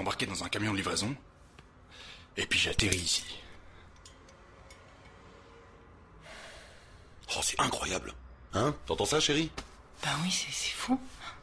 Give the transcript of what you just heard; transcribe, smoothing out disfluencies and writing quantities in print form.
embarqué dans un camion de livraison. Et puis j'ai atterri ici. Oh, c'est incroyable. Hein? T'entends ça, chérie? Ben oui, c'est fou.